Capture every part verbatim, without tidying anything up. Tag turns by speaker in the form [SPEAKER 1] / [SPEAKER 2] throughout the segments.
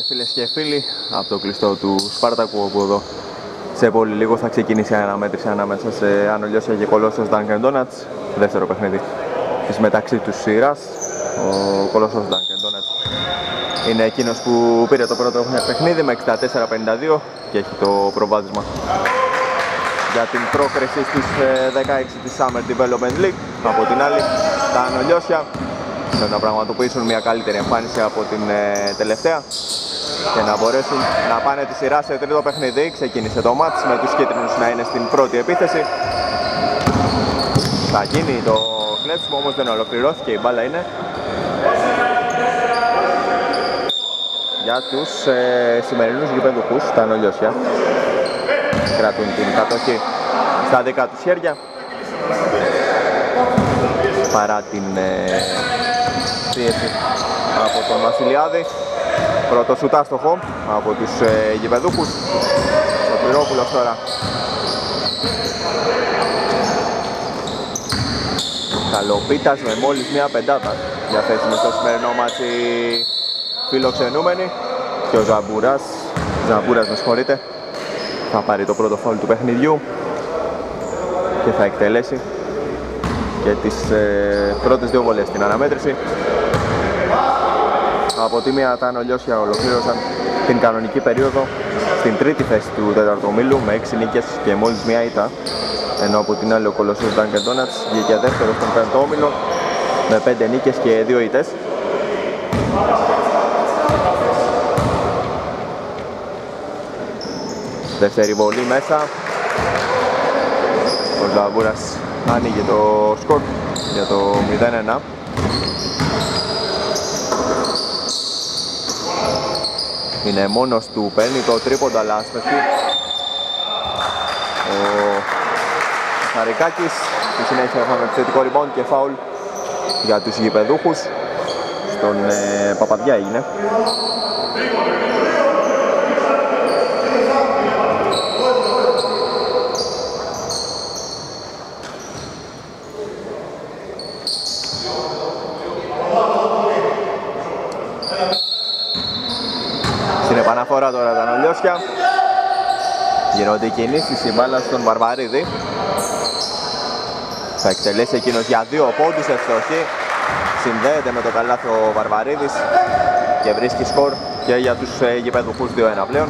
[SPEAKER 1] φίλες και φίλοι από το κλειστό του Σπάρτακου, όπου εδώ σε πολύ λίγο θα ξεκινήσει η αναμέτρηση ανάμεσα σε Άνω Λιώσια και Κολόσσος Dunkin' Donuts. Δεύτερο παιχνίδι της μεταξύ τους σειράς. Ο Κολόσσος Dunkin' Donuts είναι εκείνος που πήρε το πρώτο παιχνίδι με εξήντα τέσσερα πενήντα δύο και έχει το προβάδισμα για την πρόκριση στις δεκαέξι της Summer Development League. Από την άλλη, τα Άνω Λιώσια θέλουν να πραγματοποιήσουν μια καλύτερη εμφάνιση από την ε, τελευταία και να μπορέσουν να πάνε τη σειρά σε τρίτο παιχνίδι. Ξεκίνησε το μάτς με τους κίτρινους να είναι στην πρώτη επίθεση. Θα γίνει το κλέψιμο, όμως δεν ολοκληρώθηκε, η μπάλα είναι για τους ε, σημερινούς γηπεδούχους. Τα Άνω Λιώσια κρατούν την κατοχή στα δικά τους χέρια παρά την ε, πίεση από τον Βασιλιάδη. Πρώτο σουτ άστοχο από τους ε, γηπεδούχους. Ο Πυρόπουλος τώρα Καλοπίτας με μόλις μια πεντάτα διαθέσιμη στο σημερινό μάτσι φιλοξενούμενοι. Και ο Ζαμπούρας, Ζαμπούρας με συγχωρείτε, θα πάρει το πρώτο φάουλ του παιχνιδιού και θα εκτελέσει και τις ε, πρώτες δύο βολές στην αναμέτρηση. Από τη μία τα Άνω Λιώσια ολοκλήρωσαν την κανονική περίοδο στην τρίτη θέση του τέταρτου ομίλου με έξι νίκες και μόλις μία ήττα, ενώ από την άλλη ο Κολοσσός Dunkin' Donuts βγήκε δεύτερο στον πέμπτο όμιλο με πέντε νίκες και δύο ήττες. Δεύτερη βολή μέσα. Ο Ζαβούρας άνοιγε το σκορ για το μηδέν ένα. Είναι μόνος του, παίρνει το τρίποντο αλλά άσπευτη ο Χαρικάκης. Στη συνέχεια έχουμε επιθετικό rebound και foul για τους γηπεδούχους. Στον ε, Παπαδιά έγινε. Στην επαναφορά τώρα τα Άνω Λιώσια. Γίνονται οι κινήσεις, η μπάλα στον Βαρβαρίδη. Θα εκτελέσει εκείνος για δύο πόντους, ευστοχή. Συνδέεται με το καλάθι ο Βαρβαρίδης και βρίσκει σκορ και για τους ε, γηπεδούχους δύο ένα πλέον.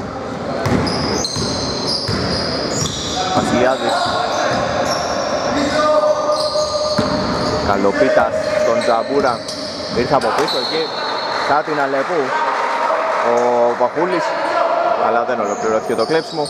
[SPEAKER 1] Βασιλιάδης. Καλοπίτας στον Τζαμπούρα. Ήρθε από πίσω εκεί. Θα την Αλεπού ο Βαχούλης, αλλά δεν ολοκληρώθηκε το κλέψιμο.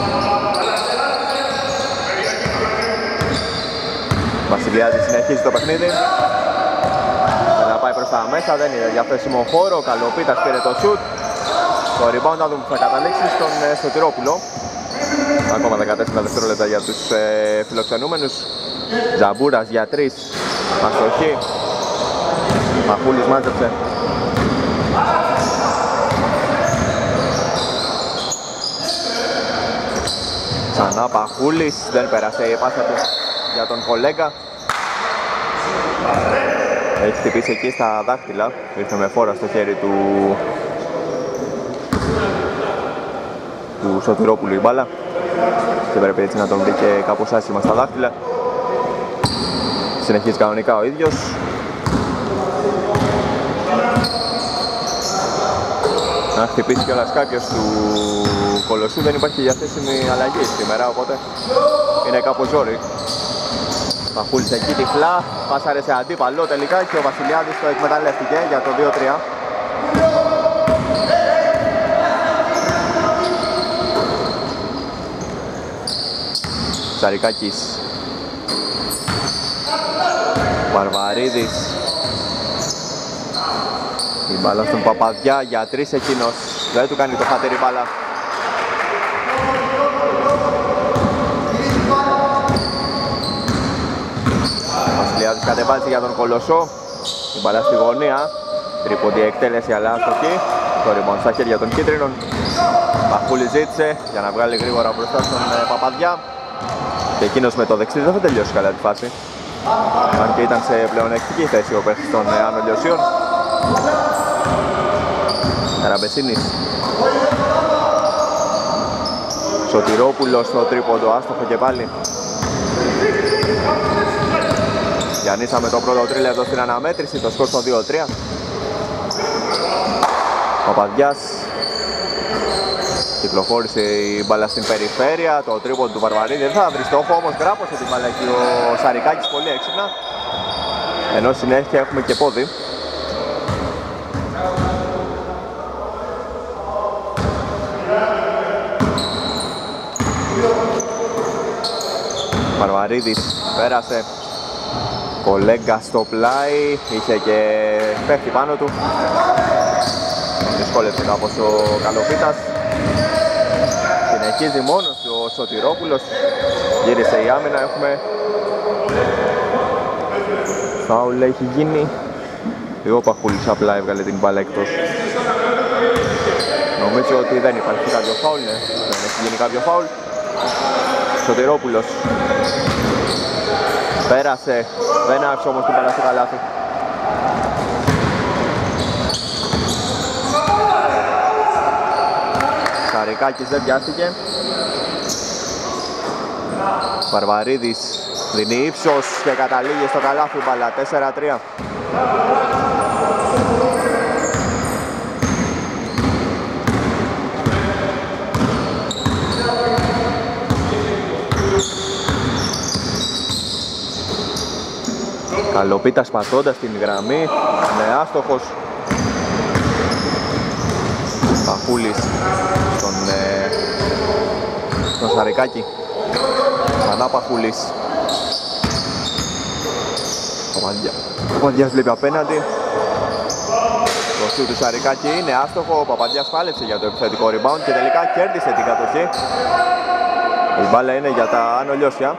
[SPEAKER 1] Βασιλιάδης συνεχίζει το παιχνίδι. Θα πάει προς τα μέσα, δεν είναι διαθέσιμο χώρο. Καλοπίτας πήρε το σουτ. Το rebound να δούμε που θα καταλήξει στον Σωτηρόπουλο. Ακόμα δεκατέσσερα δευτερόλεπτα για τους ε, φιλοξενούμενους. Τζαμπούρας για τρεις. Αστοχή. Βαχούλης μάζεψε. Ξανά Παχούλης, δεν πέρασε η πάσα του για τον κολέγα. Έχει χτυπήσει εκεί στα δάχτυλα, ήρθε με φόρα στο χέρι του του Σωτηρόπουλου η μπάλα και πρέπει έτσι να τον βρει και κάπως άσχημα στα δάχτυλα. Συνεχίζει κανονικά ο ίδιος. Να χτυπήσει κιόλας κάποιος του Κολοσσού, δεν υπάρχει διαθέσιμη αλλαγή σήμερα, οπότε είναι κάπως ζόρι. Μαχούλης εκεί τυφλά, πάσαρε σε αντίπαλο τελικά και ο Βασιλιάδης το εκμεταλλεύτηκε για το δύο τρία. Σαρικάκης. Βαρβαρίδης. Η μπάλα στον Παπαδιά για τρεις εκείνος. Δεν του κάνει το χατήρι μπάλα. Βασιλιάδης κατεβάζει για τον Κολοσσό. Η μπάλα στη γωνία. Τρίποντη εκτέλεση αλλά άστοχη. Το rebound στα χέρια των κίτρινων. Παχούλη ζήτησε για να βγάλει γρήγορα μπροστά στον Παπαδιά. Και εκείνος με το δεξί δεν θα τελειώσει καλά τη φάση. Αν και ήταν σε πλεονεκτική θέση ο παίκτης των Άνω Λιωσίων. Ραμπεσίνης. Σωτηρόπουλος στο τρίποντο, άστοχο και πάλι. Γιαννίσα το πρώτο τρίλεπτο στην αναμέτρηση, το σκορ στο δύο τρία. Παπαδιάς. Κυκλοφόρησε η μπάλα στην περιφέρεια, το τρίποντο του Βαρβαρίδη. Δεν θα βρει στόχο, όμως γράπωσε την μπάλα και ο Σαρικάκης πολύ έξυπνα. Ενώ συνέχεια έχουμε και πόδι. Βαρβαρίδης πέρασε. Κολέγκα στο πλάι, είχε και πέφτει πάνω του. Δυσκόλεψε κάπως ο Καλοπίτας. Συνεχίζει μόνος ο Σωτηρόπουλος. Γύρισε η άμυνα, έχουμε φάουλ έχει γίνει. Ο Παχούλης απλά έβγαλε την μπάλα εκτός. Νομίζω ότι δεν υπάρχει κάποιο φάουλ, ναι. Δεν έχει γίνει κάποιο φάουλ. Σωτηρόπουλος πέρασε, δεν άφησε όμως την μπάλα στο καλάθι. Σαρικάκης δεν πιάστηκε. Βαρβαρίδης δίνει ύψος και καταλήγει στο καλάθι μπάλα, τέσσερα τρία. Καλοπίτας πατώντας την γραμμή, είναι άστοχος. Παχούλης στον, ε, στον Σαρικάκη. Ξανά Παχούλης. Ο Παπαδιάς βλέπει απέναντι. Το σου του Σαρικάκη είναι άστοχο. Ο Παπαδιάς πάλεψε για το επιθετικό rebound και τελικά κέρδισε την κατοχή. Η μπάλα είναι για τα Άνω Λιώσια.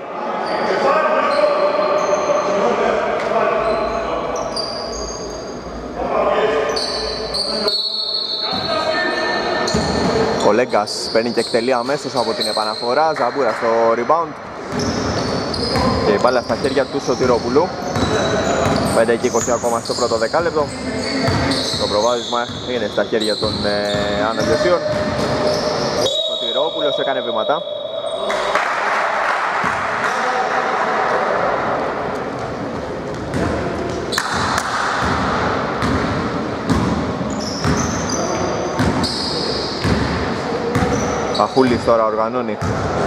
[SPEAKER 1] Ο Λέγκας παίρνει και εκτελεί αμέσως από την επαναφορά. Ζαμπούρα στο rebound. Και η μπάλα στα χέρια του Σωτηρόπουλου. πέντε και είκοσι ακόμα στο πρώτο δεκάλεπτο. Το προβάδισμα είναι στα χέρια των ε, Άνω Λιωσίων. Σωτηρόπουλος έκανε βήματα. Παχούλης τώρα οργανώνει.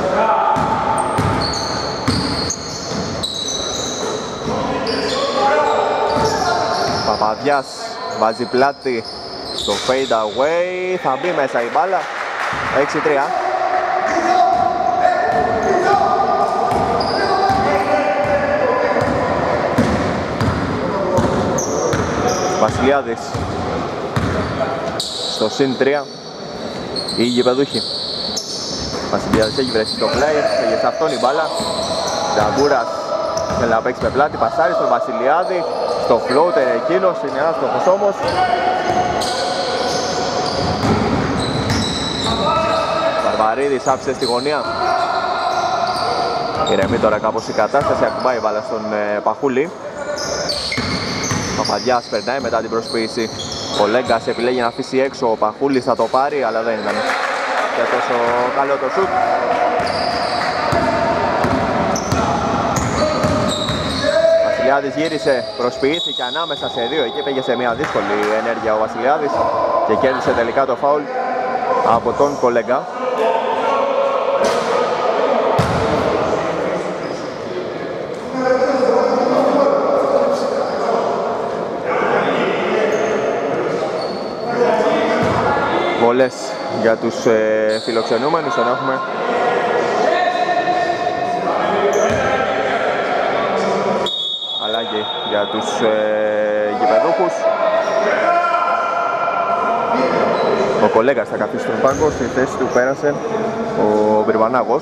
[SPEAKER 1] Παπαδιάς βάζει πλάτη στο fade away, θα μπει μέσα η μπάλα. έξι τρία. Βασιλιάδης στο συν τρία. Οι γηπεδούχοι. Βασιλιάδης έχει βρεθεί το play, έφυγε σε αυτόν η μπάλα. Ζαγκούρας θέλει να παίξει με πλάτη, πασάρει στον Βασιλιάδη. Στο floater εκείνος, είναι άστοχος όμως. Βαρβαρίδης άφησε στη γωνία. Ηρεμεί τώρα κάπως η κατάσταση, ακουμπάει η μπάλα στον ε, Παχούλη. Παπαδιάς περνάει μετά την προσποίηση. Ο Λέγκας επιλέγει να αφήσει έξω, ο Παχούλης θα το πάρει, αλλά δεν ήταν και τόσο καλό το σουτ. Βασιλιάδης γύρισε, προσποιήθηκε ανάμεσα σε δύο, εκεί πήγε σε μια δύσκολη ενέργεια ο Βασιλιάδης και κέρδισε τελικά το φάουλ από τον Κολέγκα. Βολές για τους ε, φιλοξενούμενους, ενώ έχουμε αλλαγή για τους ε, γηπεδούχους. Ο Κολέγας θα καθίσει στον πάγκο, στη θέση του πέρασε ο Μπυρβανάγος.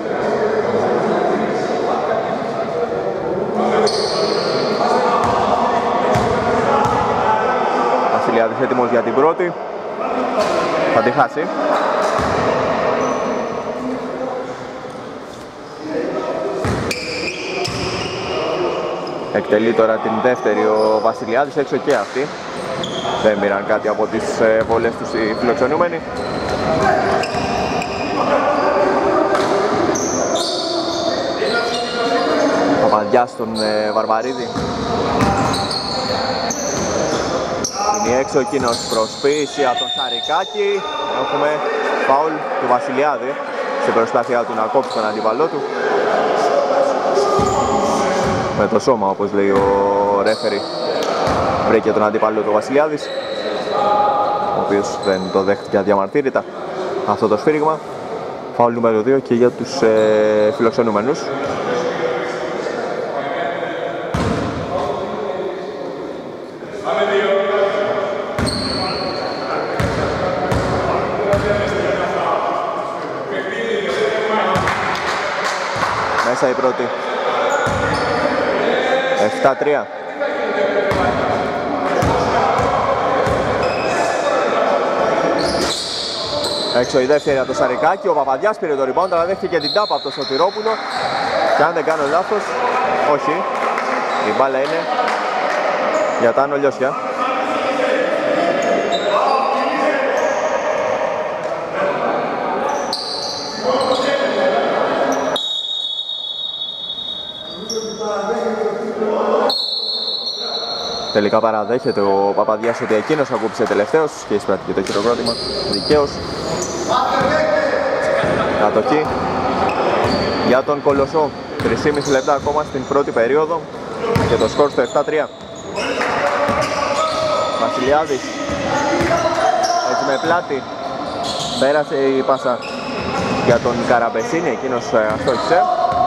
[SPEAKER 1] Βασιλιάδης έτοιμος για την πρώτη. Θα τη χάσει. Εκτελεί τώρα την δεύτερη ο Βασιλιάδης, έξω και αυτή. Δεν πήραν κάτι από τις βολές τους οι φιλοξενούμενοι. Παπαδιάς στον Βαρβαρίδη. Είναι έξω εκείνος, προσποίηση από τον Σαρικάκη. Έχουμε φάουλ του Βασιλιάδη στην προσπάθειά του να κόψει τον αντίπαλό του. Με το σώμα, όπως λέει ο ρέφερι, βρήκε τον αντίπαλο του Βασιλιάδης, ο οποίος δεν το δέχτηκε αδιαμαρτύρητα αυτό το σφύριγμα. Φάουλ νούμερο δύο και για τους ε, φιλοξενούμενους. Μέσα η πρώτη. επτά τρία. Έξω η δεύτερη από το Σαρικάκι. Ο Παπαδιάς πήρε το rebound, αλλά δέχτηκε και την τάπα από το Σωτηρόπουλο. Και αν δεν κάνω λάθος, όχι, η μπάλα είναι για τα Άνω Λιώσια. Τελικά παραδέχεται ο Παπαδιάς ότι εκείνος ακούμπησε τελευταίος και εισπράττει και το χειροκρότημα δικαίως. Κατοχή για τον Κολοσσό. τρία και μισό λεπτά ακόμα στην πρώτη περίοδο και το σκορ στο επτά τρία. Βασιλιάδης έτσι με πλάτη πέρασε η πάσα για τον Καραμπεσίνη, εκείνος αστόχησε.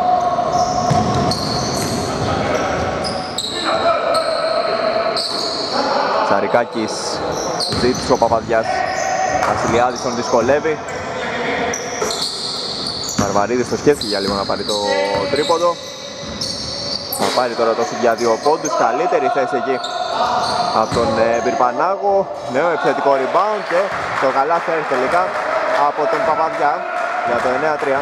[SPEAKER 1] Σαρικάκης ζήτησε ο Παπαδιάς. Βασιλιάδης τον δυσκολεύει. Μαρβαρίδης το σκέφτηκε για λίγο να πάρει το τρίποντο. Θα πάρει τώρα το σουτ για δύο πόντους. Καλύτερη θέση εκεί από τον Μπυρπανάγο. Νέο επιθετικό rebound και το καλάθι έρθει τελικά από τον Παπαδιά για το εννέα τρία.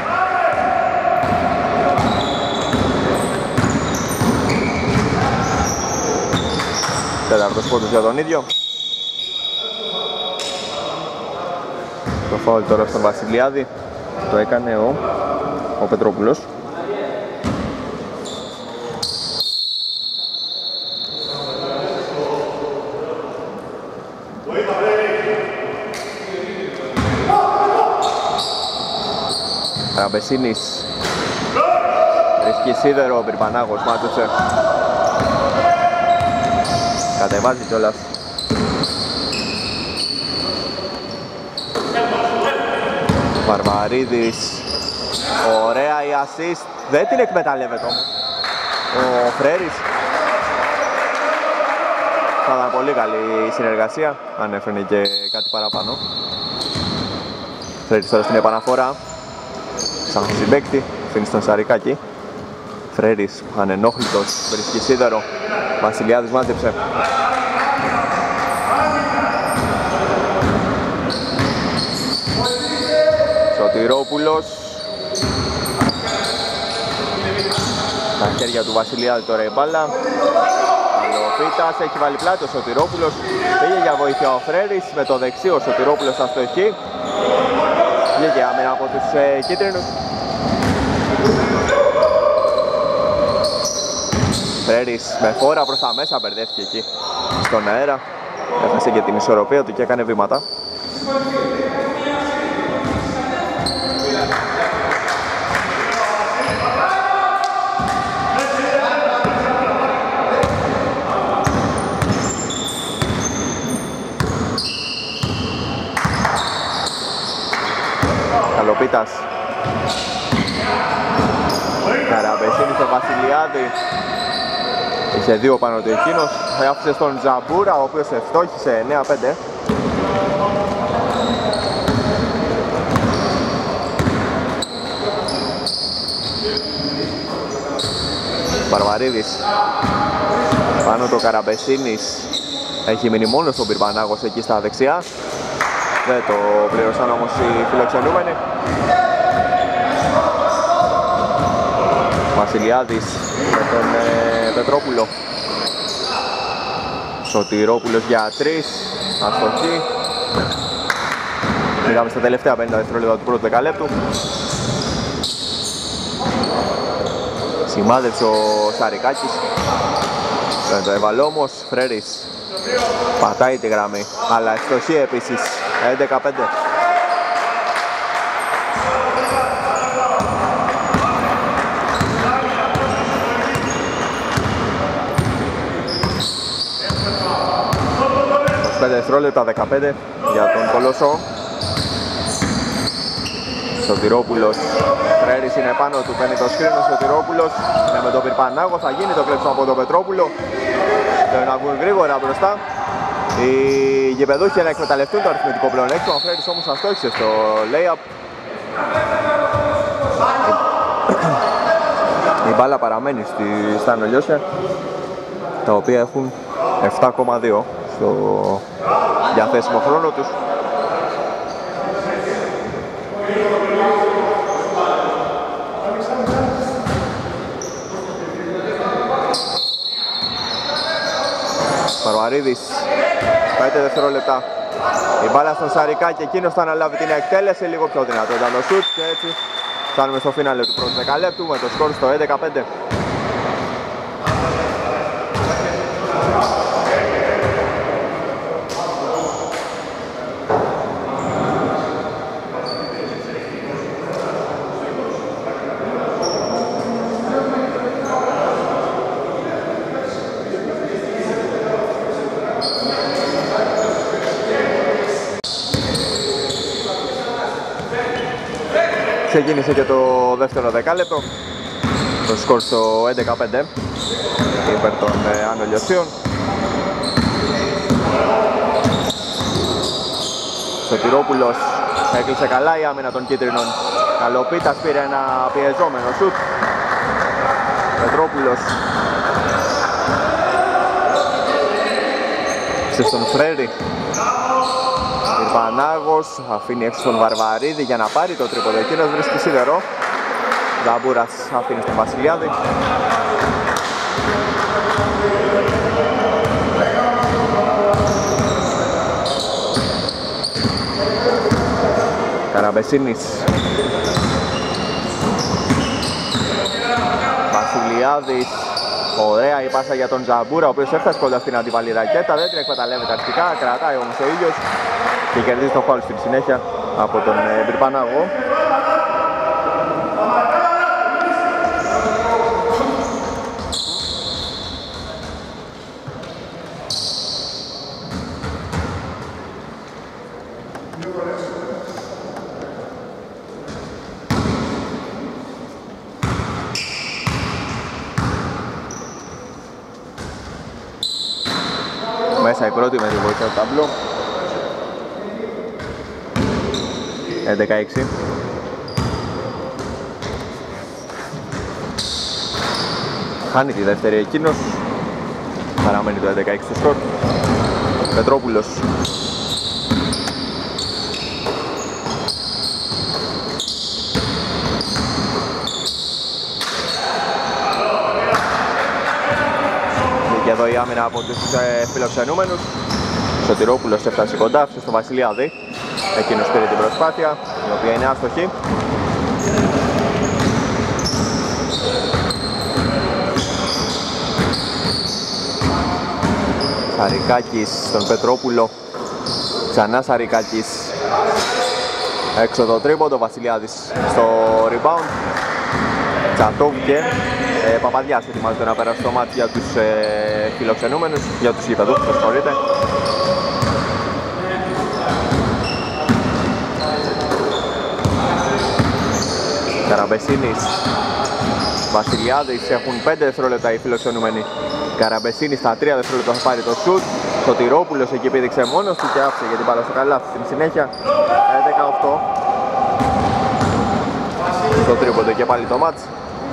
[SPEAKER 1] Τέταρτος πόντος για τον ίδιο. Το φάουλ τώρα στον Βασιλιάδη το έκανε ο, ο Πετρόπουλος. Καραμπεσίνης βρίσκει σίδερο, ο Μπυρπανάγος μάτωσε. Κατεβάζει κιόλας. Βαρβαρίδης. Ωραία η assist. Δεν την εκμεταλλεύεται όμως ο Φρέρης. Θα ήταν πολύ καλή η συνεργασία αν έφερνε και κάτι παραπάνω. Φρέρης τώρα στην επαναφορά. Σαν συμπαίκτη. Αφήνει στον Σαρικάκη. Φρέρης ανενόχλητος. Βρίσκει σίδερο. Βασιλιάδης μάζεψε. Σωτηρόπουλος. Τα χέρια του Βασιλιάδη τώρα η μπάλα. Αλοπίτας έχει βάλει πλάτη ο Σωτηρόπουλος. Πήγε για βοήθεια ο Φρέρης με το δεξί ο Σωτηρόπουλος αστοχή. Βγήκε άμενα από τους ε, κίτρινους. Φρέρης με φόρα προς τα μέσα μπερδεύτηκε εκεί στον αέρα. Έχασε και την ισορροπία του και έκανε βήματα. Καλοπίτας. Καραμπεσίνη στο Βασιλιάδη. Είχε δύο πάνω του εκείνος. Άφησε στον Τζαμπούρα, ο οποίος ευστόχησε εννέα πέντε. Βαρβαρίδης. Πάνω το Καραμπεσίνης. Έχει μείνει μόνο στον Πυρπανάγος εκεί στα δεξιά. Δεν το πλήρωσαν όμως οι φιλοξενούμενοι. Βασιλιάδης με τον ε, Πετρόπουλο. Σωτηρόπουλος για τρεις. αστοχή. Πήγαμε στα τελευταία πενήντα δευτερόλεπτα του πρώτου δεκαλέπτου. Σημάδεψε ο Σαρικάκης. Δεν το έβαλε όμως. Φρέρης πατάει τη γραμμή, αλλά αστοχή επίσης. έντεκα πέντε. πέντε δευτερόλεπτα, δεκαπέντε για τον Κολοσσό. Σωτηρόπουλος, Φρέρης είναι πάνω του, παίρνει το σκρίνο. Σωτηρόπουλος είναι με τον Πυρπανάγο, θα γίνει το κλέψιμο από τον Πετρόπουλο. Θέλουν να βγουν γρήγορα μπροστά. Οι γηπεδούχοι να εκμεταλλευτούν το αριθμητικό πλεονέκτημα. Ο Φρέρης όμως αστόχησε στο lay-up. Η μπάλα παραμένει στη, στα Ανολιώσια, τα οποία έχουν επτά κόμμα δύο στο διαθέσιμο χρόνο τους. Παρουαρίδης, πέντε δευτερόλεπτα. Η μπάλα στον Σαρικά και εκείνος θα αναλάβει την εκτέλεση. Λίγο πιο δυνατό ήταν το σουτ και έτσι φτάνουμε στο φίναλε του πρώτου δεκαλέπτου με το σκορ στο έντεκα πέντε. Ξεκίνησε και το δεύτερο δεκάλεπτο. Το σκορ στο έντεκα πέντε υπέρ των Ανολιωσίων. Σωτηρόπουλος έκλεισε καλά η άμυνα των κίτρινων. Καλοπίτας πήρε ένα πιεζόμενο σουτ. Πετρόπουλος στον Φρέρι. Ιρπανάγος αφήνει έξω τον Βαρβαρίδη για να πάρει το τρίποδο. Εκείνος βρίσκει σίδερο. Ζαμπούρας αφήνει στον Βασιλιάδη. Καραμπεσίνης. Βασιλιάδης. Ωραία η πάσα για τον Ζαμπούρα, ο οποίος έφτασε κοντά στην αντιβαλή ρακέτα. Δεν την εκμεταλλεύεται αρχικά, κρατάει όμως ο ίδιος και κερδίζει το φάουλ στην συνέχεια από τον Μπυρπανάγο. Μέσα η πρώτη με τη βοήθεια του ταμπλό. έντεκα έξι. Χάνει τη δεύτερη εκείνος. Παραμένει το έντεκα έξι στο σκορ. Πετρόπουλος. Και εδώ η άμυνα από τους ε, φιλοξενούμενους. Σωτηρόπουλος έφτασε κοντά, άφησε στο Βασιλιάδη. Εκείνος πήρε την προσπάθεια, η οποία είναι άστοχη. Σαρικάκης στον Πετρόπουλο. Ξανά Σαρικάκης. Έξω το τρίποντο, Βασιλιάδης στο rebound. Τσατόβηκε. Ε, Παπαδιάς ετοιμάζεται να περάσει το μάτι για τους ε, φιλοξενούμενους, για τους γηπεδούχους, το συγχωρείτε. Καραμπεσίνης, Βασιλιάδης, έχουν πέντε δευτερόλεπτα οι φιλοξενούμενοι. Καραμπεσίνης στα τρία δευτερόλεπτα θα πάρει το σουτ. Σωτηρόπουλος εκεί πήδηξε μόνος του και άφησε για την μπάλα στο καλάθι. Στην συνέχεια έντεκα οκτώ. Στο τρίποντο και πάλι το μάτς.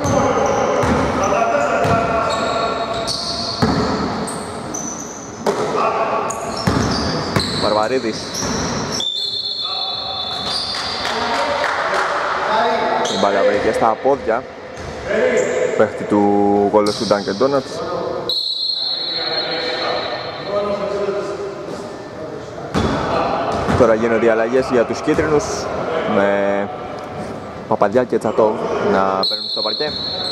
[SPEAKER 1] Βαρβαρίδης. Η μπάλα βρήκε στα πόδια παίχτη του Κολοσσού Dunkin' Donuts. Τώρα γίνονται οι αλλαγές για τους κίτρινους με Παπαδιά και Τσατόβ να παίρνουν στο παρκέ.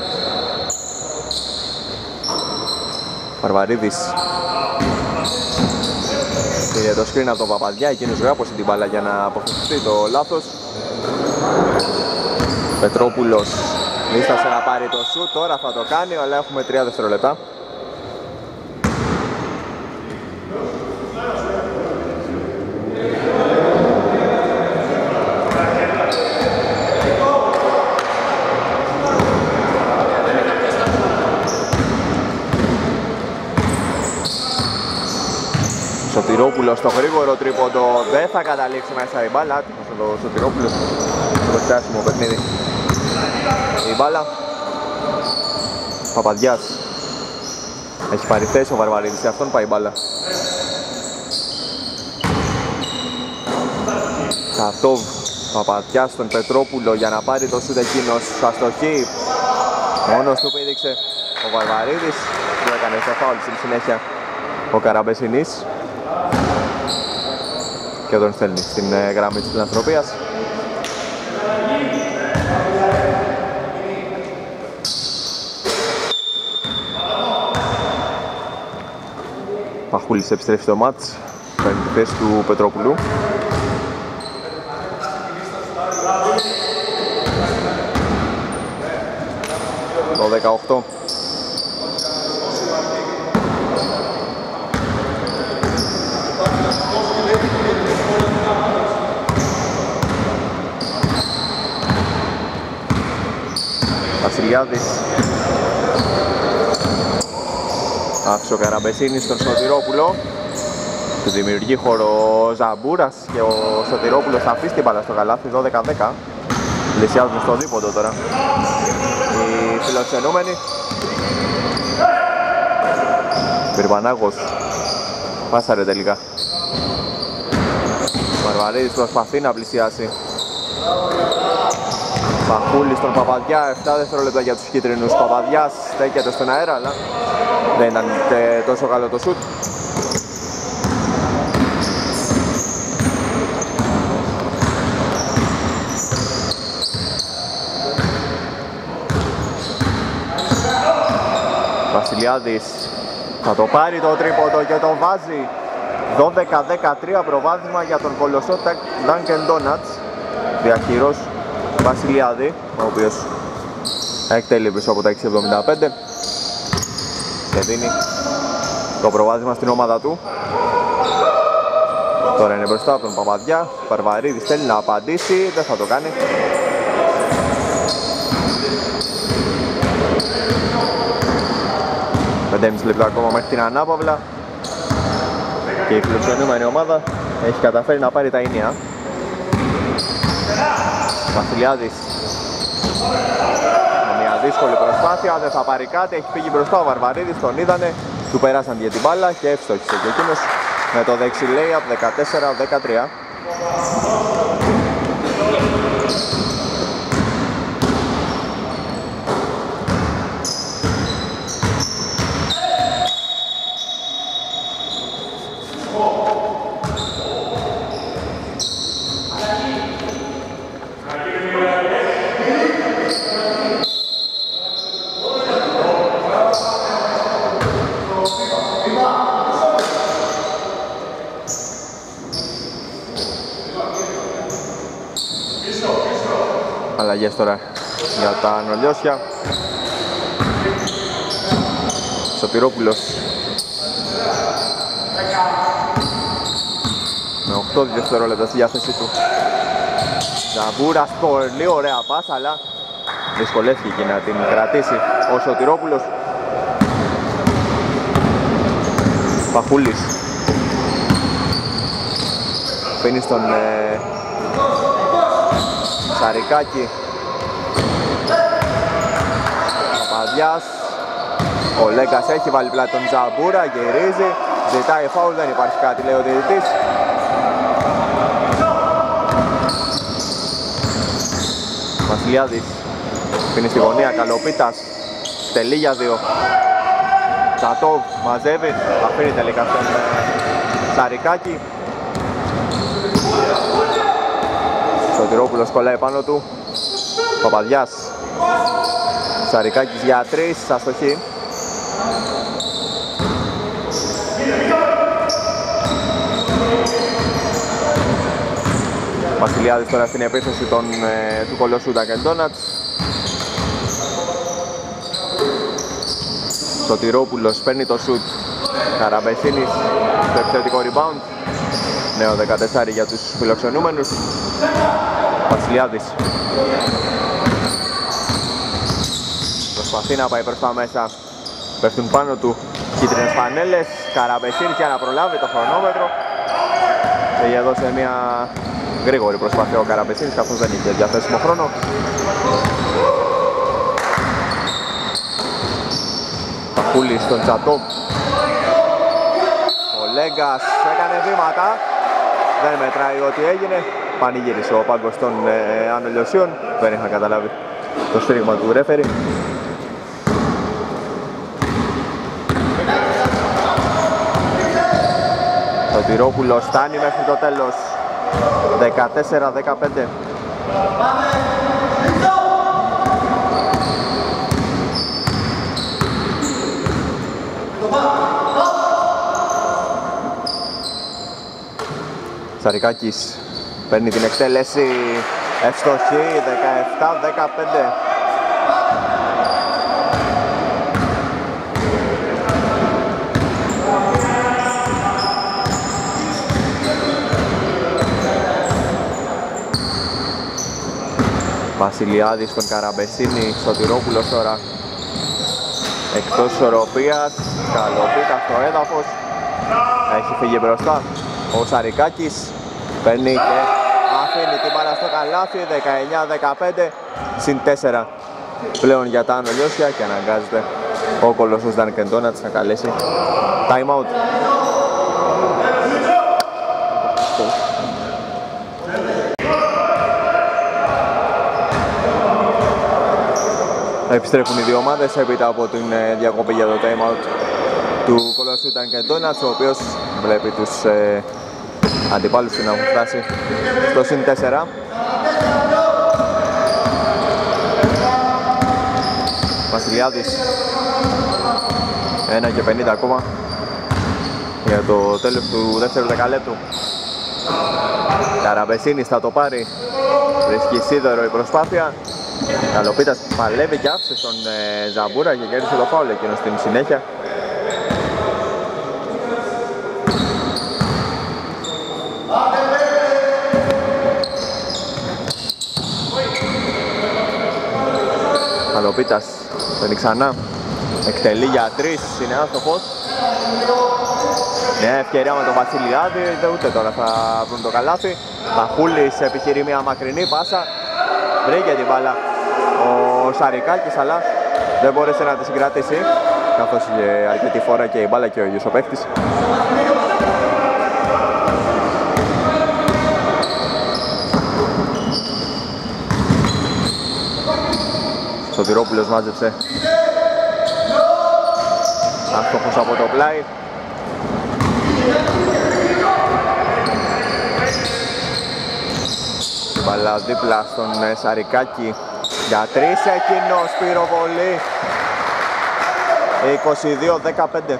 [SPEAKER 1] Παρβαρίδης πήρε το σκριν από τον Παπαδιά, εκείνος γράπωσε την μπάλα για να αποφευθεί το λάθος. Πετρόπουλος λίστασε να πάρει το σουτ, τώρα θα το κάνει, αλλά έχουμε τρία δευτερόλεπτα. Σωτηρόπουλος στο γρήγορο τρίποντο, δεν θα καταλήξει μέσα η μπάλα. Άτυχος το Σωτηρόπουλος στο στάσιμο παιχνίδι. Η μπάλα Παπαδιάς έχει πάρει θέση ο Βαρβαρίδης, σε αυτόν πάει η μπάλα. Τσατόβ, Παπαδιάς στον Πετρόπουλο για να πάρει το σούτ εκείνος. Αστοχή, μόνος του πήδηξε ο Βαρβαρίδης που έκανε στο φάουλ στην συνέχεια ο Καραμπεσινής και τον στέλνει στην γραμμή της φιλανθρωπίας. Παχούλης επιστρέφει στο μάτς, παίρνει τη θέση του Πετρόπουλου. Το δεκαοκτώ. Βασιλιάδης. Άφησε ο Καραμπεσίνης στον Σωτηρόπουλο. Του δημιουργεί χώρο ο Ζαμπούρας και ο Σωτηρόπουλος θα αφήσει την μπάλα στο καλάθι. Δώδεκα δέκα. Πλησιάζουν στο δίποντο τώρα οι φιλοξενούμενοι. Πυρβανάγος πάσαρε τελικά. Μαρβαρίδης προσπαθεί να πλησιάσει. Παχούλης στον Παπαδιά, επτά δευτερόλεπτα για τους κίτρινους. Παπαδιάς στέκεται στον αέρα, αλλά δεν ήταν τόσο καλό το σουτ. Βασιλιάδης θα το πάρει το τρίποντο και το βάζει. Δώδεκα δεκατρία προβάδισμα για τον κολοσσό Dunkin' Donuts. Διαχειρός Βασιλιάδη, ο οποίος εκτελεί πίσω από τα έξι εβδομήντα πέντε και δίνει το προβάδισμα στην ομάδα του. Τώρα είναι μπροστά από τον Παπαδιά. Παρβαρίδης θέλει να απαντήσει, δεν θα το κάνει. πέντε και μισό λεπτά ακόμα μέχρι την ανάπαυλα και η φιλοξενούμενη ομάδα έχει καταφέρει να πάρει τα ίνια. Βασιλιάδης με μια δύσκολη προσπάθεια, δεν θα πάρει κάτι, έχει φύγει μπροστά ο Βαρβαρίδης, τον είδανε, του περάσαν για την μπάλα και εύστοχησε και εκείνος με το δεξί layup. Δεκατέσσερα δεκατρία. Αλλαγές τώρα για τα Νολιώσια. Σωτηρόπουλος με οκτώ δευτερόλεπτα στη διάθεσή του. Ζαμπούρας, πολύ ωραία πάσα, αλλά δυσκολεύτηκε να την κρατήσει ο Σωτηρόπουλος. Παχούλης πίνει στον ε, Σαρικάκη. Παπαδιάς. Ο Λέγκας έχει βάλει πλάτη τον Ζαμπούρα, γυρίζει, ζητάει φάουλ, δεν υπάρχει κάτι, λέει ο διαιτητής. Βασιλιάδης πίνει στη γωνία, Καλοπίτας, τελεί για δύο. Τσατόβ μαζεύει, αφήνει τελικά στον Σαρικάκη. Σωτηρόπουλος κολλάει πάνω του. Παπαδιάς. Σαρικάκης για τρεις, αστοχή. Βασιλιάδης τώρα στην επίθεση των, ε, του κολοσσού Dunkin' Donuts. Σωτηρόπουλος παίρνει το σουτ. Καραμπεσίνης στο επιθετικό rebound. Νέο δεκατέσσερα για τους φιλοξενούμενους. Βασιλιάδης προσπαθεί να πάει προς τα μέσα. Πέφτουν πάνω του κίτρινες φανέλες. Καραμπεσίνης για να προλάβει το χρονόμετρο. Και για εδώ σε μια γρήγορη προσπάθεια ο Καραμπεσίνης, καθώς δεν είχε διαθέσιμο χρόνο. Παχούλης στον Τσατό. Ο Λέγκας έκανε βήματα. Δεν μετράει ό,τι έγινε. Πανηγύρισε ο πάγκος των ε, Άνω Λιωσίων. Δεν είχα καταλάβει το σφύριγμα του ρέφερι. Ο Τυρόπουλος φτάνει μέχρι το τέλος. δεκατέσσερα δεκαπέντε. Σαρικάκης παίρνει την εκτέλεση, ευστοχή, δεκαεπτά δεκαπέντε. Βασιλιάδης στον Καραμπεσίνη, Σωτηρόπουλος τώρα εκτός ισορροπίας, καλοπίτα στο έδαφος, έχει φύγει μπροστά. Ο Σαρικάκης παίρνει και αφήνει την μπάλα στο καλάθι, δεκαεννιά δεκαπέντε, συν τέσσερα πλέον για τα Άνω Λιώσια και αναγκάζεται ο κολοσσός Dunkin' Donuts να καλέσει time out. Επιστρέφουν οι δύο ομάδες έπειτα από την διακοπή για το time out του κολοσσού Dunkin' Donuts, ο οποίος βλέπει τους ε, αντιπάλους του να έχουν φτάσει στο συν τέσσερα. Βασιλιάδης, ένα και πενήντα ακόμα για το τέλος του δεύτερου δεκαλέπτου. Καραμπεσίνης θα το πάρει, βρίσκει σίδερο η προσπάθεια. Καλοπίτας παλεύει και άφησε στον ε, Ζαμπούρα και κέρδισε το φάουλ εκείνο στην συνέχεια. Καλοπίτας παίρνει ξανά, εκτελεί για τρεις, είναι άστοχος. Νέα ευκαιρία με τον Βασιλιάδη, ούτε τώρα θα βρουν το καλάθι. Μαχούλης επιχειρεί μια μακρινή πάσα, βρήκε την μπάλα ο Σαρικάκης, αλλά δεν μπόρεσε να τη συγκρατήσει, καθώς είχε αρκετή φορά και η μπάλα και ο ίδιος ο παίκτης. Σωτηρόπουλος μάζεψε, άστοχος από το πλάι. Μπαλά δίπλα στον Σαρικάκη για τρεις, εκείνος πυροβολή. είκοσι δύο δεκαπέντε.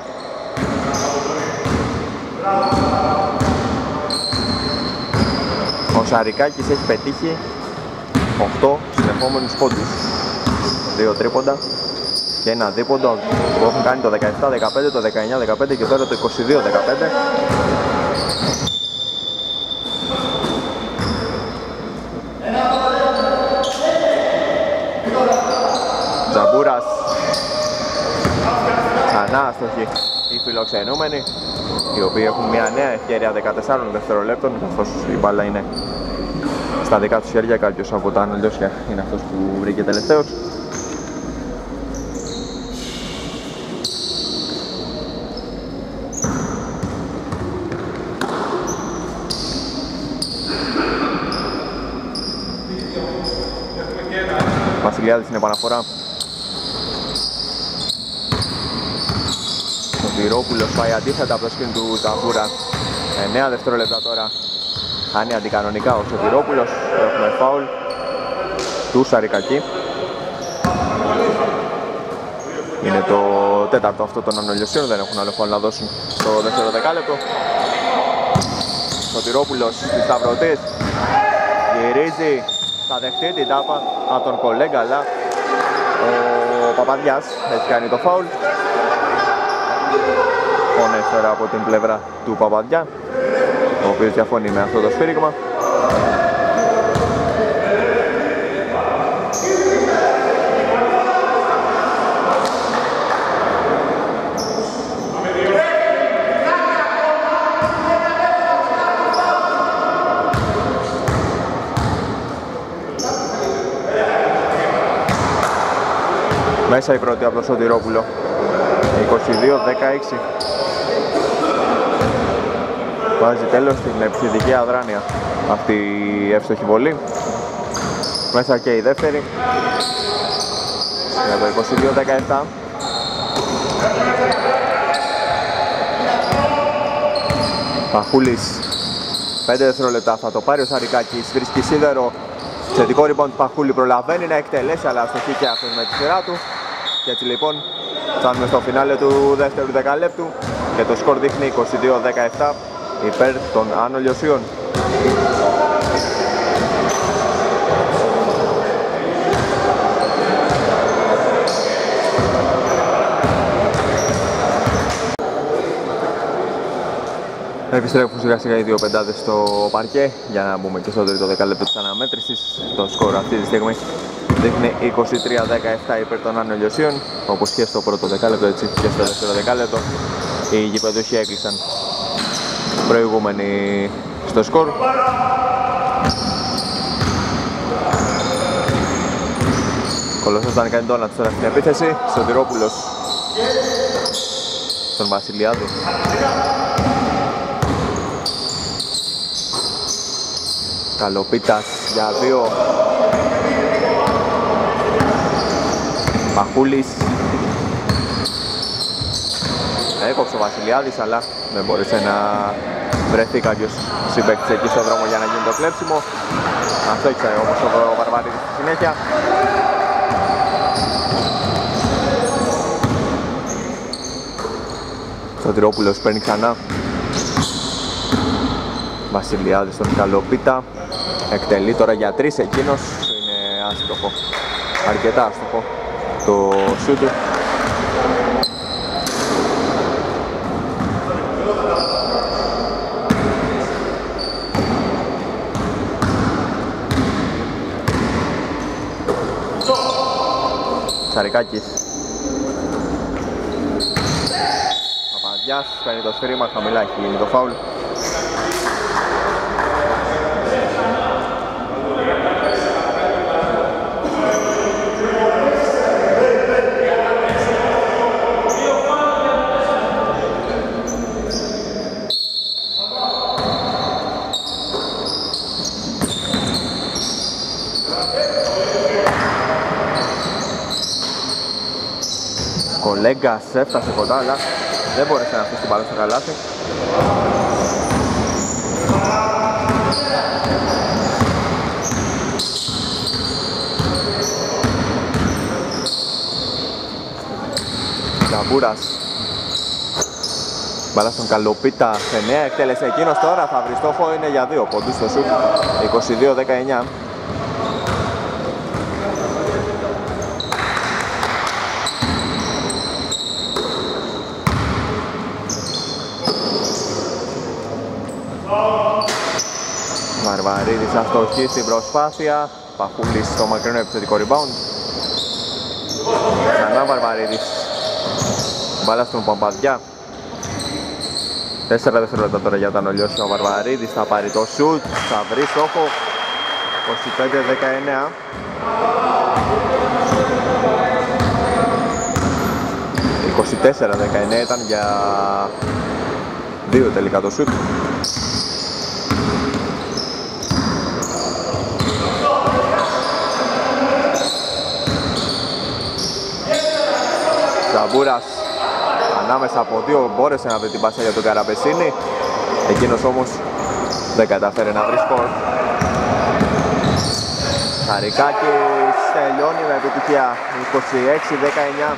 [SPEAKER 1] Ο Σαρικάκης έχει πετύχει οκτώ συνεχόμενους πόντους, δύο τρίποντα και ένα δίποντο που έχουν κάνει το δεκαεπτά δεκαπέντε, το δεκαεννιά δεκαπέντε και τώρα το είκοσι δύο δεκαπέντε. Τζαμπούρας, ξανά αστοχή οι φιλοξενούμενοι, οι οποίοι έχουν μια νέα ευκαιρία δεκατεσσάρων δευτερολέπτων, καθώς η μπάλα είναι στα δικά τους χέρια. Κάποιος από τα Άνω Λιώσια είναι αυτός που βρήκε τελευταίος. Βασιλιάδης είναι επαναφορά. Ο Τυρόπουλος πάει αντίθετα από το σκριν του Ταβούρα. εννέα δευτερόλεπτα τώρα Χάνει αντικανονικά ο Σωτηρόπουλος. Έχουμε φάουλ του Σαρικακή. Είναι το τέταρτο αυτό των Ανολιοσίων, δεν έχουν άλλο φάουλ να δώσουν στο δεύτερο δεκάλεπτο. Σωτηρόπουλος στις σταυρωτής. Γυρίζει, θα δεχτεί την τάπα από τον κολέγκα, αλλά ο Παπαδιάς έχει κάνει το φάουλ. Φωνές τώρα από την πλευρά του Παπαδιά, ο οποίος διαφωνεί με αυτό το σφύριγμα. Μέσα η πρώτη από τον Σωτηρόπουλο. είκοσι δύο δεκαέξι. Βάζει τέλος στην επιθετική αδράνεια αυτή η εύστοχη βολή. Μέσα και η δεύτερη. Για το είκοσι δύο δεκαεπτά. Παχούλης. πέντε δευτερόλεπτα θα το πάρει ο Σαρικάκης. Βρίσκει σίδερο. Θετικό rebound του Παχούλη, προλαβαίνει να εκτελέσει, αλλά αστοχεί και αυτός με τη σειρά του. Και έτσι λοιπόν φτάνουμε στο φινάλε του δεύτερου δεκαλέπτου και το σκορ δείχνει είκοσι δύο δεκαεπτά υπέρ των Άνω Λιωσίων. Επιστρέφουν σιγά σιγά οι δύο πεντάδες στο παρκέ για να μπούμε και στο τρίτο δεκάλεπτο της αναμέτρησης. Το σκορ αυτή τη στιγμή δείχνει είκοσι τρία δεκαεπτά υπέρ των Άνω Λιωσίων, όπως και στο πρώτο δεκάλεπτο, έτσι και στο δεύτερο δεκάλεπτο. Οι γηπεδούχοι έκλεισαν προηγούμενοι στο σκορ. Κολοσσός Dunkin' Donuts τώρα στην επίθεση. Σωτηρόπουλος στον Βασιλιάδη. Καλοπίτας για δύο. Παχούλης. Έκοψε ο Βασιλιάδης, αλλά δεν μπόρεσε να βρεθεί κάποιος συμπαίκτης εκεί στον δρόμο για να γίνει το κλέψιμο. Αυτό ήξερε όμως ο Βαρβαρίδης στη συνέχεια. Σωτηρόπουλος παίρνει ξανά. Βασιλιάδης στον Καλοπίτα. Εκτελεί τώρα για τρεις, εκείνος είναι άστοχο. Αρκετά άστοχο το σούτ του. Σαρικάκης. Παπαδιάς παίρνει το σφύριμα, χαμηλά έχει γίνει το φάουλ. Κολέγκας έφτασε κοντά, αλλά δεν μπόρεσε να αφήσει την μπάλα στο καλάθι. Καμπούρας. Μπάλα στον Καλοπίτα, σε νέα εκτέλεση εκείνος τώρα, θα βρει στόχο, είναι για δύο πόντους στο σουτ. είκοσι δύο δεκαεννιά. Βαρβαρίδης αστοχή στην προσπάθεια. Παχούλης στο μακρινό επιθετικό rebound. Ξανά Βαρβαρίδης. Μπάλα στον Παπαδιά. Τέσσερα δευτερόλεπτα τώρα για τον Ολιώσιο. Ο Βαρβαρίδης θα πάρει το σουτ. Θα βρει στόχο. είκοσι πέντε δεκαεννιά. είκοσι τέσσερα δεκαεννιά ήταν για δύο τελικά το σουτ. Καμπούρας ανάμεσα από δύο μπόρεσε να βρει την πάσα για τον Καραπεσίνη. Εκείνος όμως δεν κατάφερε να βρει σκορ. Σαρικάκης τελειώνει με επιτυχία, είκοσι έξι δεκαεννιά.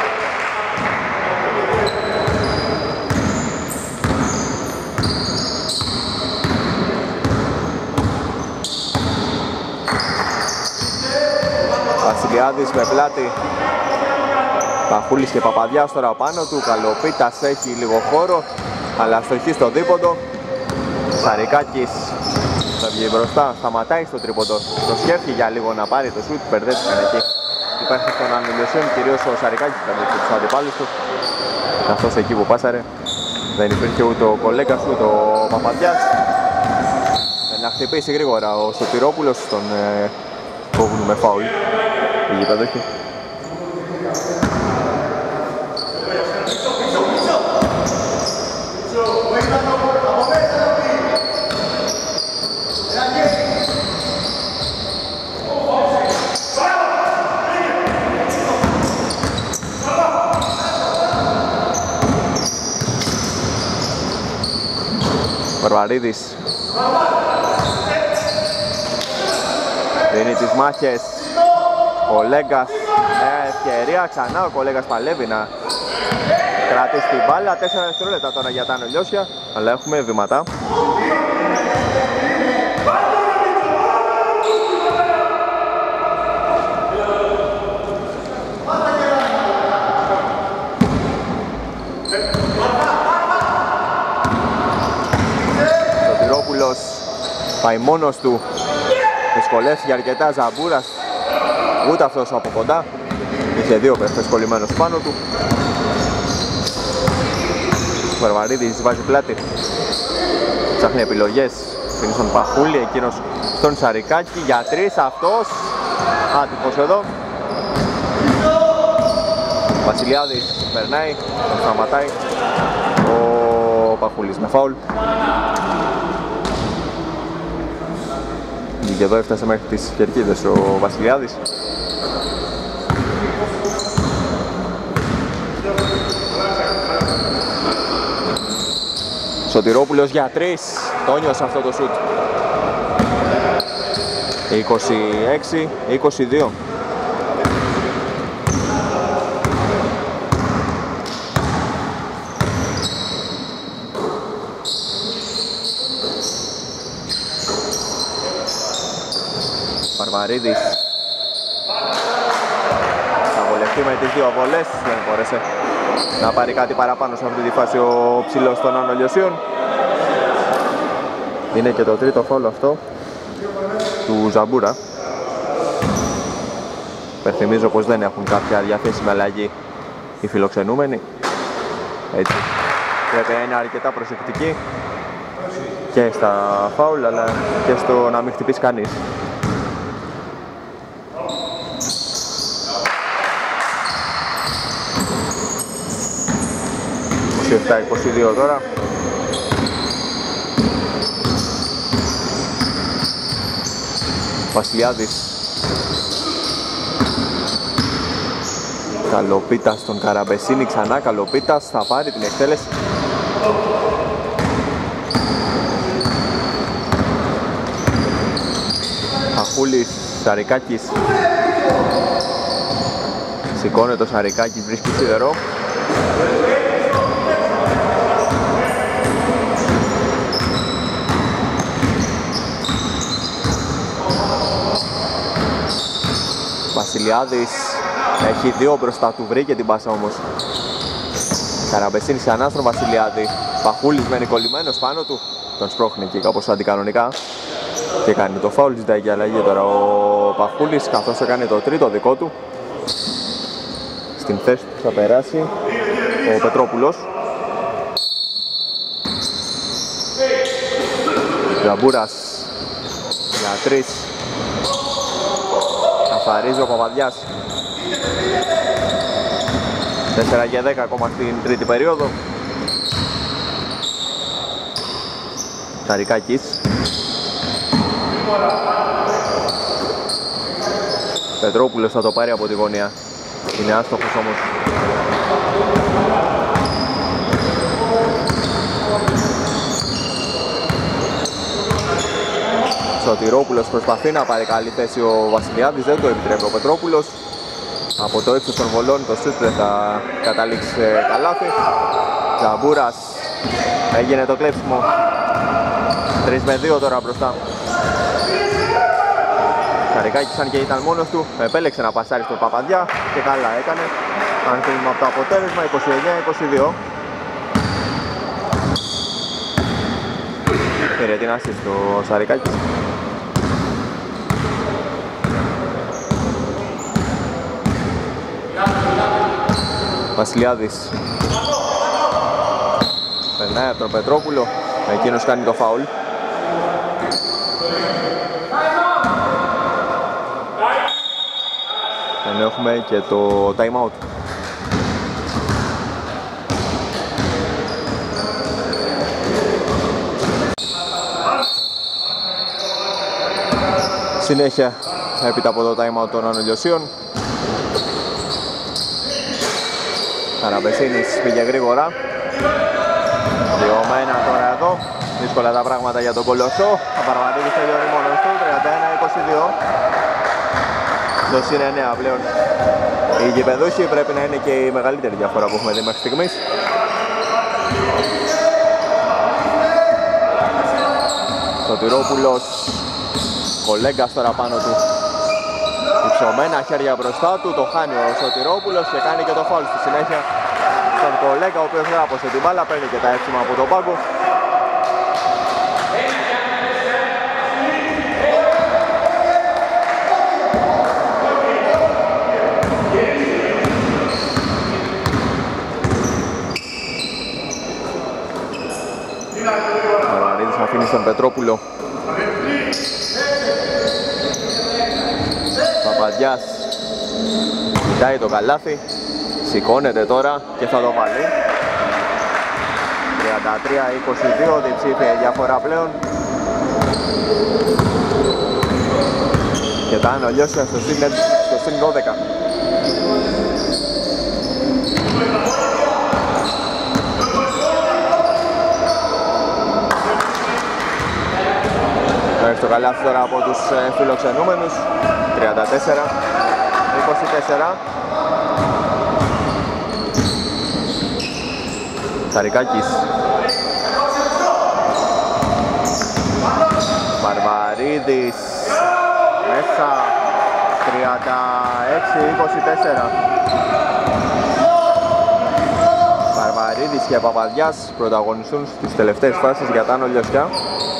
[SPEAKER 1] Βασιλιάδης με πλάτη, Παχούλης και Παπαδιάς τώρα πάνω του. Καλοπίτας έχει λίγο χώρο, αλλά στοχή στο δίποντο. Σαρικάκης θα βγει μπροστά, σταματάει στο τρίποντο. Το σκέφτηκε για λίγο να πάρει το σουτ, μπερδεύτηκαν εκεί. Υπάρχει στον Ανηλιοσίων, κυρίως ο Σαρικάκης μπερδεύτηκε τους αντιπάλους του. Καθώς εκεί που πάσαρε δεν υπήρχε ούτε ο κολέγκας ούτε ο Παπαδιάς. Να χτυπήσει γρήγορα ο Σωτηρόπουλος στον ε, κόβουν με φάουλ. Η γηπεδοχή. Βαρβαρίδης δίνει τις μάχες. Ο Λέγκας, ευκαιρία ξανά, ο Κολέγκας παλεύει να κρατήσει την μπάλα. Τέσσερα δευτερόλεπτα τώρα για τα Ανολιώσια, αλλά έχουμε βήματα. Σωτηρόπουλος πάει μόνος του, δυσκολεύτηκε αρκετά. Ζαμπούρας, ούτε αυτός από κοντά, είχε δύο παίχτες κολλημένος πάνω του. Ο Βαρβαρίδης βάζει πλάτη, ψάχνει επιλογές, φύγει στον Παχούλη, εκείνος στον Σαρικάκη για τρεις, αυτός άτυπος εδώ. Βασιλιάδης περνάει, τον σταματάει ο Παχούλης με φάουλ. Και εδώ έφτασε μέχρι τις κερκίδες ο Βασιλιάδης. Σωτηρόπουλος για τρεις, το νιώσε αυτό το σουτ. είκοσι έξι είκοσι δύο. Βαρβαρίδης θα βολευτεί με τις δύο βολές, δεν μπόρεσε να πάρει κάτι παραπάνω σε αυτή τη φάση ο ψηλός των Ανολιωσίων. Είναι και το τρίτο φάουλ αυτό του Ζαμπούρα. Υπενθυμίζω πως δεν έχουν κάποια διαθέσιμη αλλαγή οι φιλοξενούμενοι, έτσι πρέπει να είναι αρκετά προσεκτικοί και στα φάουλ αλλά και στο να μην χτυπήσει κανείς. είκοσι επτά είκοσι δύο τώρα. Βασιλιάδης, Καλοπίτας στον Καραμπεσίνη, ξανά Καλοπίτας, θα πάρει την εκτέλεση. Αχούλης, Σαρικάκης, σηκώνεται ο Σαρικάκης, βρίσκει σίδερο. Βασιλιάδης έχει δύο μπροστά του, βρήκε την πάσα όμως. Καραμπεσίνης ξανά στον Βασιλιάδη. Παχούλης μένει κολλημένος πάνω του, τον σπρώχνει εκεί κάπως αντικανονικά και κάνει το φάουλ, ζητάει για αλλαγή τώρα ο Παχούλης, καθώς έκανε το τρίτο δικό του. Στην θέση του θα περάσει ο Πετρόπουλος. Ζαμπούρας για τρεις, καθαρίζει ο Παπαδιάς. τέσσερα για δέκα ακόμα στην τρίτη περίοδο. Σαρικάκης, Πετρόπουλος θα το πάρει από τη γωνία, είναι άστοχος όμως. Σωτηρόπουλος προσπαθεί να πάρει καλή θέση ο Βασιλιάδης, δεν το επιτρέπει ο Πετρόπουλος. Από το ύψος των βολών το σούτ δεν θα καταλήξει σε καλάθι. Τζαμπούρας, έγινε το κλέψιμο. τρεις με δύο τώρα μπροστά. Καρικάκης, αν και ήταν μόνος του, επέλεξε να πασάρει στον Παπαδιά και καλά έκανε. Αν κρίνουμε από το αποτέλεσμα, είκοσι εννιά είκοσι δύο. Πήρε την άση στο Σαρικάκης. Βασιλιάδης περνάει από τον Πετρόπουλο, εκείνος κάνει το φάουλ. Ενώ έχουμε και το time out. Συνέχεια έπειτα από το time out των Ανολιωσίων. Καραμπεσίνης πήγε γρήγορα. δύο με ένα τώρα εδώ. Δύσκολα τα πράγματα για τον Κολοσσό. Ο Παρβατίδης τελειώνει μόνος του. τριάντα ένα είκοσι δύο. Το συν εννέα πλέον. Οι γηπεδούχοι πρέπει να είναι και η μεγαλύτερη διαφορά που έχουμε δει μέχρι στιγμής. Σωτηρόπουλος, κολέγκας τώρα πάνω του. Υψωμένα χέρια μπροστά του, το χάνει ο Σωτηρόπουλος και κάνει και το φάουλ στη συνέχεια στον κολέγκα, ο οποίος δεν άποψε την μπάλα, παίρνει και τα εύσημα από τον πάγκο. Μαρμαρίδης αφήνει στον Πετρόπουλο. Παπαδιάς κοιτάει το καλάθι, σηκώνεται τώρα και θα το βάλει. τριάντα τρία είκοσι δύο, διψήφια η διαφορά πλέον. Και τα Ανολιώσια στο συν δώδεκα. Έχει το καλάθι τώρα από τους φιλοξενούμενους. τριάντα τέσσερα είκοσι τέσσερα. Καρικάκης. Βαρβαρίδης. Μέσα. τριάντα έξι είκοσι τέσσερα. Βαρβαρίδης και Παπαδιάς πρωταγωνιστούν στις τελευταίες φάσεις για τα Ανολιώσια.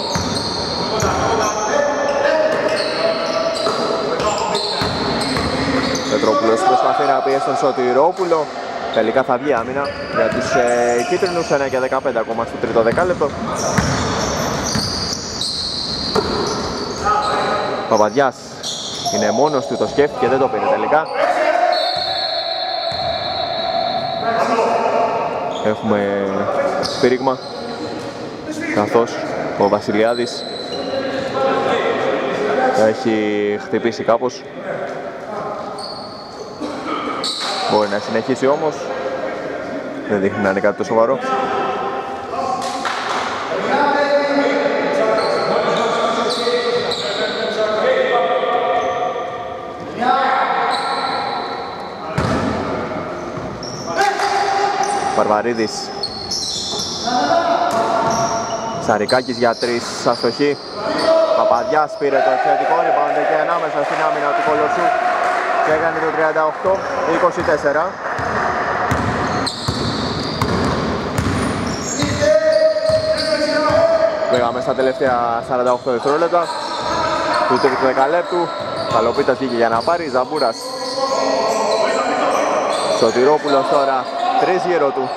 [SPEAKER 1] Πετρόπουλος προσπαθεί να πιέσει τον Σωτηρόπουλο. Τελικά θα βγει άμυνα για τους ε, κίτρινους. ένα και δεκαπέντε ακόμα στο τρίτο δεκάλεπτο. Παπαδιάς είναι μόνος του, το σκέφτηκε, δεν το πήρε τελικά. Έχουμε σφύριγμα, καθώς ο Βασιλιάδης έχει χτυπήσει κάπως. Μπορεί να συνεχίσει όμως, δεν δείχνει να είναι κάτι το σοβαρό. Βαρβαρίδης. Σαρικάκης για τρεις, αστοχή. Παπαδιάς πήρε το επιθετικό rebound και ανάμεσα στην άμυνα του Κολοσσού και έκανε το τριάντα οκτώ είκοσι τέσσερα. Πήγαμε στα τελευταία σαράντα οκτώ δευτερόλεπτα του τρίτου δεκαλέπτου. Καλοπίτας βγήκε για να πάρει, Ζαμπούρας. Σωτηρόπουλος τώρα, τρεις γύρω του.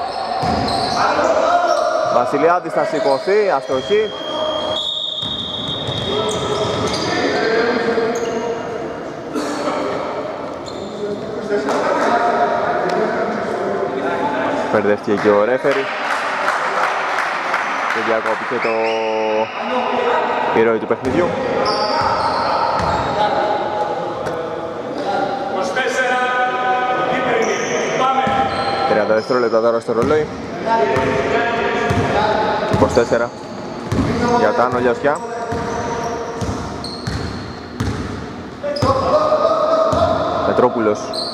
[SPEAKER 1] Βασιλιάδης θα σηκωθεί, αστοχή. Μπερδεύτηκε και ο ρέφερι και διακόπηκε το ήρωη του παιχνιδιού. τριάντα δευτερόλεπτα τώρα στο ρολόι. είκοσι τέσσερα για τα Ανολιώσια. Πετρόπουλος.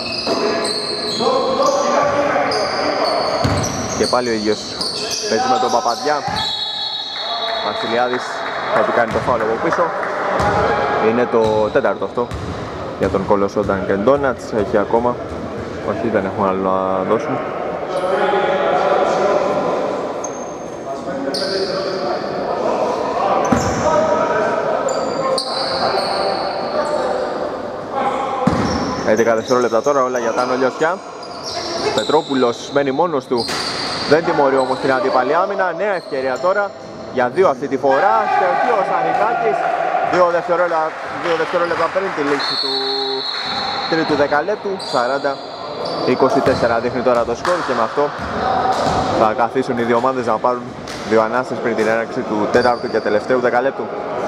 [SPEAKER 1] Και πάλι ο ίδιος παίζει με τον Παπαδιά. Βασιλιάδης θα του κάνει το φάουλ από πίσω. Είναι το τέταρτο αυτό για τον Κολοσσό Dunkin' Donuts. Έχει ακόμα, όχι δεν έχουν άλλο να δώσουν. έντεκα δευτερόλεπτα τώρα, όλα για Τάνο Λιωσιά. Πετρόπουλος μένει μόνος του, δεν τιμωρεί όμως την αντίπαλη άμυνα. Νέα ευκαιρία τώρα για δύο αυτή τη φορά. Στοχή ο Σαρικάκης. Δύο δευτερόλεπτα, δύο δευτερόλεπτα πριν τη λήξη του τρίτου δεκαλέπτου. σαράντα είκοσι τέσσερα δείχνει τώρα το σκορ και με αυτό θα καθίσουν οι δύο ομάδες να πάρουν δύο ανάστες πριν την έναρξη του τέταρτου και τελευταίου δεκαλέπτου.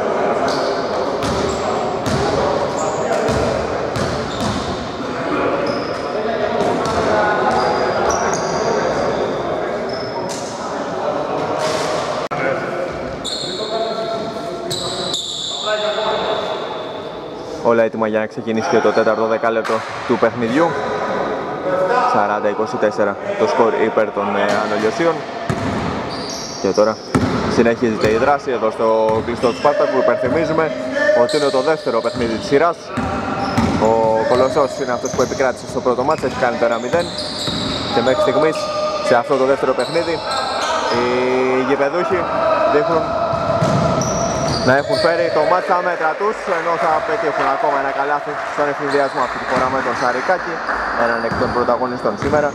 [SPEAKER 1] Όλα έτοιμα για να ξεκινήσει και το τέταρτο δεκάλεπτο του παιχνιδιού. σαράντα είκοσι τέσσερα το σκορ υπέρ των Ανολιωσίων. Και τώρα συνεχίζεται η δράση εδώ στο κλειστό του Σπάρτακου. Υπενθυμίζουμε ότι είναι το δεύτερο παιχνίδι της σειράς. Ο Κολοσσός είναι αυτός που επικράτησε στο πρώτο μάτς, έχει κάνει το ένα μηδέν. Και μέχρι στιγμής σε αυτό το δεύτερο παιχνίδι οι γηπεδούχοι δείχνουν να έχουν φέρει το μάτς στα μέτρα τους, ενώ θα πετύχουν ακόμα ένα καλάθι στον ευνηδιασμό αυτή τη φορά με τον Σαρικάκη, έναν εκ των πρωταγωνιστών σήμερα.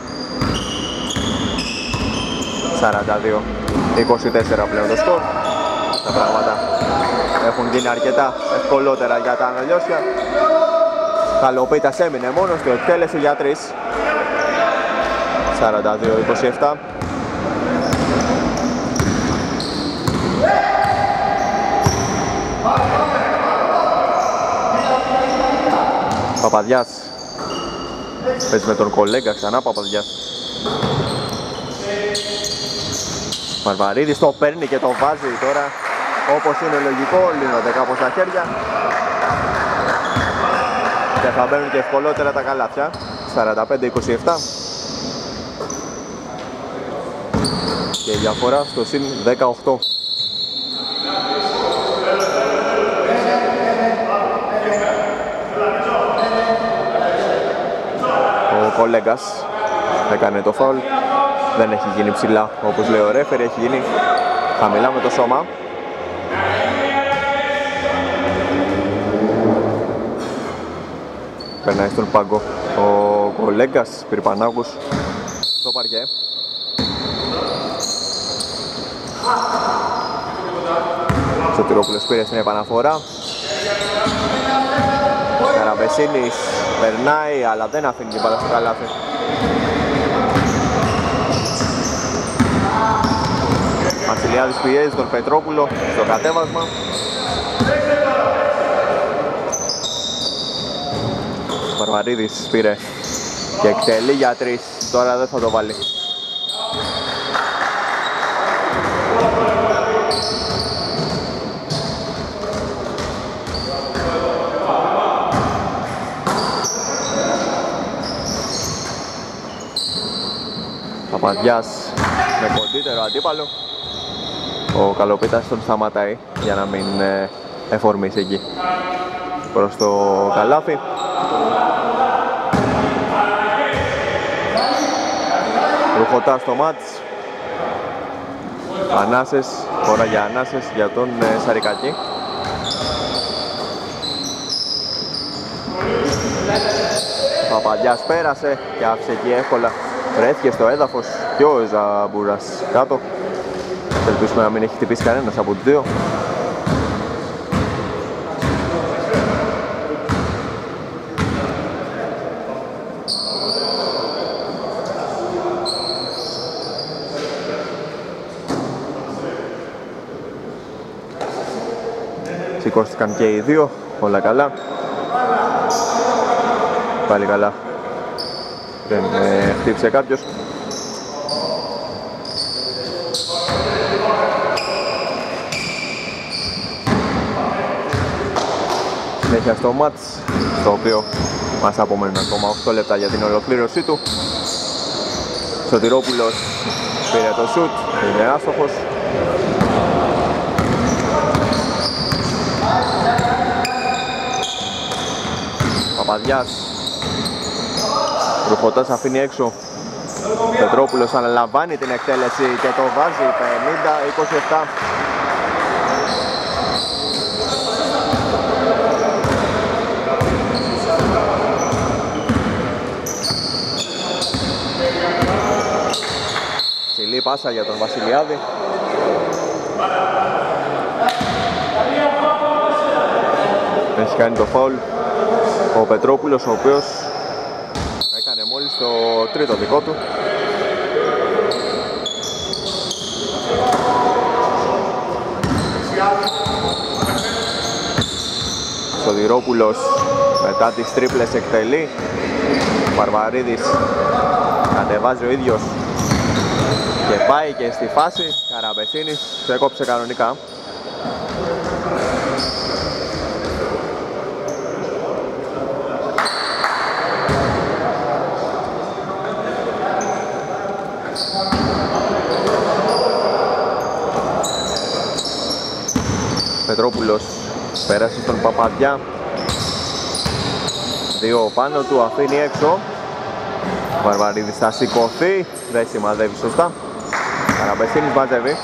[SPEAKER 1] σαράντα δύο είκοσι τέσσερα πλέον το σκορ. Τα πράγματα έχουν γίνει αρκετά ευκολότερα για τα Ανολιώσια. Καλοπίτας έμεινε μόνος του, εκτέλεση για τρεις. σαράντα δύο είκοσι επτά. Παπαδιάς παίζει με τον Κολέγκα, ξανά Παπαδιάς. Μαρβαρίδης το παίρνει και το βάζει τώρα όπως είναι λογικό, λύνονται κάπως τα χέρια και θα μπαίνουν και ευκολότερα τα καλάθια. σαράντα πέντε είκοσι επτά και η διαφορά στο συν δεκαοκτώ. Ο Κολέγκας έκανε το φάουλ, δεν έχει γίνει ψηλά όπως λέει ο ρέφερι, έχει γίνει χαμηλά με το σώμα. Περνάει στον πάγκο ο Κολέγκας, Πυρπανάγους στο παρκέ. Σωτηρόπουλος πήρε στην επαναφορά. Καραβεσίνης περνάει αλλά δεν αφήνει την μπάλα στο καλάθι. Βασιλιάδης πιέζει τον Πετρόπουλο στο κατέβασμα. Βαρβαρίδης πήρε και εκτελεί για τρεις, τώρα δεν θα το βάλει. Παπαδιάς με κοντύτερο αντίπαλο. Ο Καλοπίτας τον σταματάει για να μην ε, εφορμήσει εκεί προς το καλάθι. Ρουχωτά στο μάτς. Ανάσες, ώρα για ανάσες για τον ε, Σαρικάκη. Παπαδιάς πέρασε και άφησε εκεί εύκολα. Βρέθηκε στο έδαφος και ο Ζαμπούρας κάτω. Ελπίσουμε να μην έχει χτυπήσει κανένας από τους δύο. Σηκώστηκαν και οι δύο, όλα καλά. Πάλι καλά. Δεν ε, χτύπησε κάποιος. Συνέχεια στο μάτς, στο οποίο Μας απομένουν ακόμα οκτώ λεπτά για την ολοκλήρωσή του. Σωτηρόπουλος πήρε το σουτ, είναι άστοχος. Παπαδιάς. Ρουχωτάς αφήνει έξω. Πετρόπουλος αναλαμβάνει την εκτέλεση και το βάζει πενήντα είκοσι επτά. Ψηλή πάσα για τον Βασιλιάδη. Έχει κάνει το φάουλ ο Πετρόπουλος, ο οποίος έκανε μόλις το τρίτο δικό του. Σωτηρόπουλος μετά τις τρίπλες εκτελεί. Βαρβαρίδης κατεβάζει ο ίδιος και πάει και στη φάση. Καραμπεσίνης το έκοψε κανονικά. Πετρόπουλος πέρασε στον Παπαδιά. Δύο πάνω του, αφήνει έξω. Βαρβαρίδης θα σηκωθεί, δεν σημαδεύει σωστά. Καραμπεσίνης μαζεύει.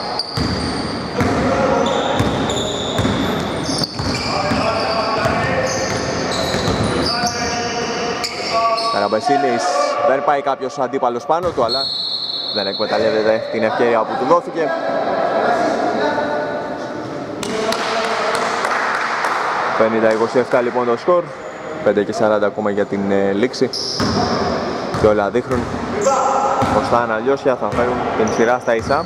[SPEAKER 1] Καραμπεσίνης δεν πάει κάποιος αντίπαλος πάνω του, αλλά δεν εκμεταλλεύεται την ευκαιρία που του δόθηκε. πενήντα είκοσι επτά λοιπόν το σκορ, πέντε και σαράντα ακόμα για την ε, λήξη και όλα δείχνουν πως τα Αναλιώσια θα φέρουν την σειρά στα ίσα.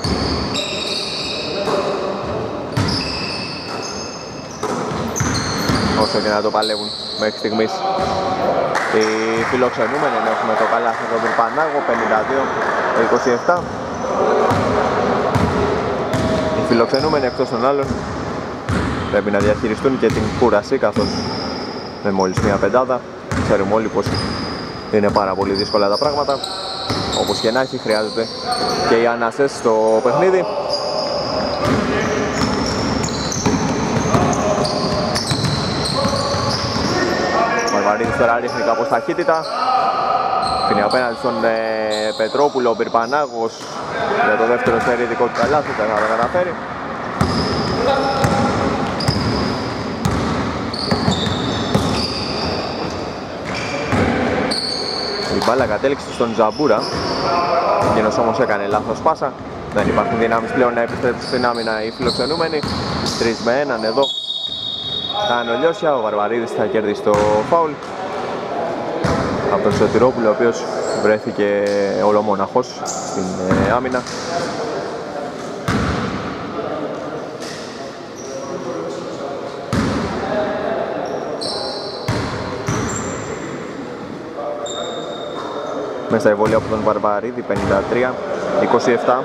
[SPEAKER 1] Όσο και να το παλεύουν μέχρι στιγμής οι φιλοξενούμενοι, έχουμε το καλάθι από τον Πανάγο, πενήντα δύο είκοσι επτά. Οι φιλοξενούμενοι εκτός των άλλων πρέπει να διαχειριστούν και την κούραση, καθώς με μόλις μία πεντάδα ξέρουμε όλοι πως είναι πάρα πολύ δύσκολα τα πράγματα. Όπως και να έχει, χρειάζεται και οι ανάσες στο παιχνίδι. Ο Μαρβαρίδης τώρα ρίχνει κάπως ταχύτητα. Φύνει απέναντι στον ε, Πετρόπουλο, ο Μπυρπανάγος για το δεύτερο σερί δικό του καλάθι, θα τα καταφέρει. Η μπάλα κατέληξε στον Ζαμπούρα, εκείνος όμως έκανε λάθος πάσα. Δεν υπάρχουν δυνάμεις πλέον να επιστρέψουν στην άμυνα οι φιλοξενούμενοι. τρεις με έναν εδώ τα Αναλιώσια. Ο Βαρβαρίδης θα κερδίσει το φάουλ από τον Σωτηρόπουλο, ο οποίος βρέθηκε ολομόναχος στην ε, άμυνα. Μέσα η βολή από τον Βαρβαρίδη, πενήντα τρία είκοσι επτά.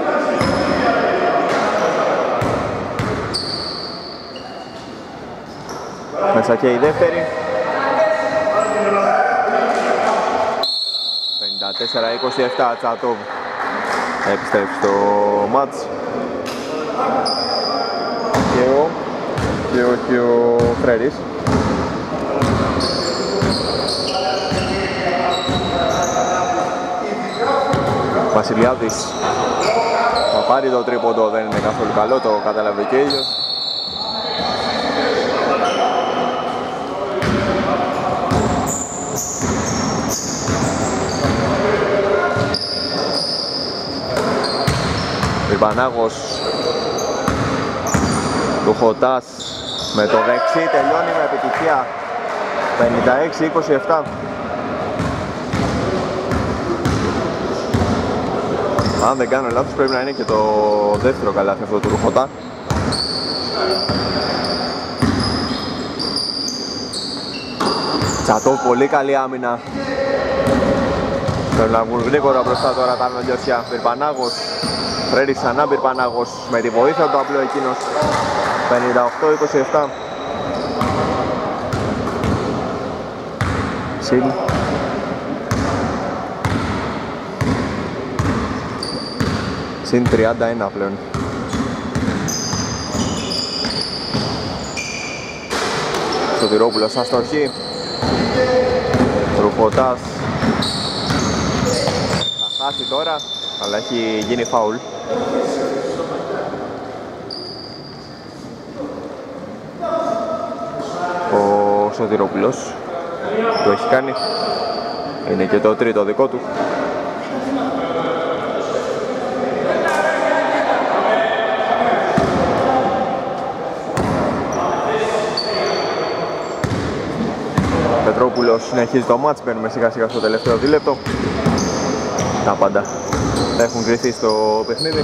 [SPEAKER 1] Μέσα και η δεύτερη. πενήντα τέσσερα είκοσι επτά, Τσάτοβ επιστρέφει στο μάτς. Και ο, και ο, και ο Φρέρης. Βασιλιάδης θα πάρει το τρίποντο, δεν είναι καθόλου καλό, το κατάλαβε και ο ίδιος. Βυρπανάγος, Ρουχωτάς με το δεξί, τελειώνει με επιτυχία, πενήντα έξι είκοσι επτά. Αν δεν κάνω λάθος πρέπει να είναι και το δεύτερο καλάθι αυτό του Ρουχωτά. Τσατόβ, πολύ καλή άμυνα. Πρέπει να βγουν γρήγορα μπροστά τώρα τα Αναλιώσια. Μπυρπανάγος, Φρέρης ξανά Μπυρπανάγος με τη βοήθεια του απλό εκείνος. πενήντα οκτώ είκοσι επτά. Βασίλ. Συν τριάντα ένα πλέον. Σωτηρόπουλος αστοχή. Ρουχωτάς θα χάσει τώρα, αλλά έχει γίνει φάουλ. Ο Σωτηρόπουλος το έχει κάνει. Είναι και το τρίτο δικό του. Πετρόπουλος συνεχίζει το μάτς, μπαίνουμε σιγά σιγά στο τελευταίο δίλεπτο. Τα πάντα έχουν κρυθεί στο παιχνίδι.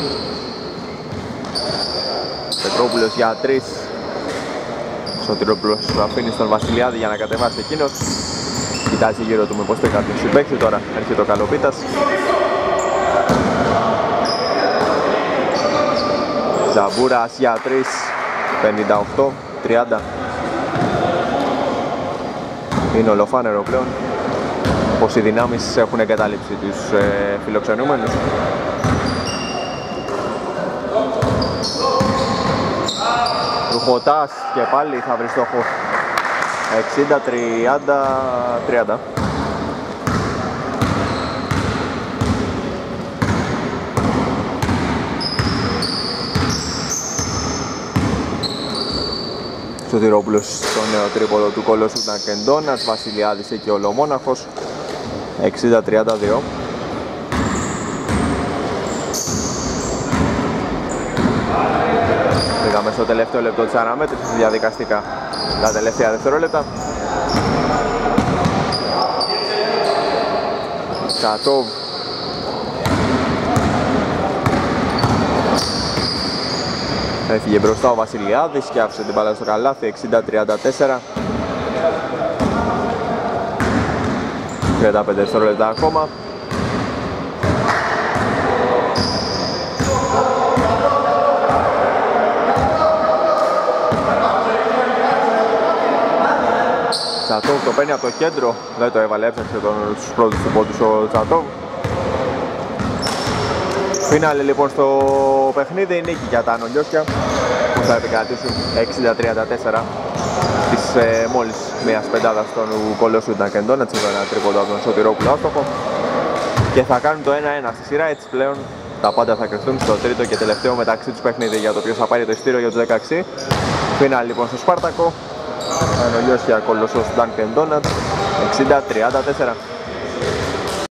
[SPEAKER 1] Πετρόπουλος για τρεις. Σωτηρόπουλος αφήνει στον Βασιλιάδη για να κατεβάσει εκείνος. Κοιτάζει γύρω του με πως το κάποιο συμπαίχτη, τώρα έρχεται ο Καλοπίτας. Ζαμπούρας για τρεις, πενήντα οκτώ τριάντα. Είναι ολοφάνερο πλέον πως οι δυνάμεις έχουν εγκαταλείψει τους ε, φιλοξενούμενους. Ρουχωτάς και πάλι θα βρει στόχο. εξήντα τριάντα τριάντα. Σωτηρόπουλος στο νέο τρίποδο του Κολοσσού Dunkin' Donuts. Βασιλιάδης εκεί ολομόναχος. εξήντα τριάντα δύο. Πήγαμε στο τελευταίο λεπτό της αναμέτρησης διαδικαστικά τα τελευταία δευτερόλεπτα. Τσατόβ. Έφυγε μπροστά ο Βασιλιάδης και άφησε την μπάλα στο καλάθι. Εξήντα τριάντα τέσσερα. τριάντα πέντε δευτερόλεπτα ακόμα. Τσατόβ το παίρνει από το κέντρο, δεν το έβαλε, έψαξε τους πρώτους του πόντους ο Τσατόβ. Φίναλε λοιπόν στο παιχνίδι, νίκη για τα Ανολιώσια που θα επικρατήσουν εξήντα τριάντα τέσσερα της ε, μόλις μιας πεντάδας των Κολοσσού Dunkin' Donuts. Εδώ ένα τρίποντο από τον Σωτηρόπουλο άστοχο και θα κάνουν το ένα ένα στη σειρά. Έτσι πλέον τα πάντα θα κρυφθούν στο τρίτο και τελευταίο μεταξύ τους παιχνίδι για το ποιος θα πάρει το ειστήριο για τους δεκαέξι. Φίναλε λοιπόν στο Σπάρτακο. Ανολιώσια Κολοσσός Dunkin' Donuts εξήντα τριάντα τέσσερα.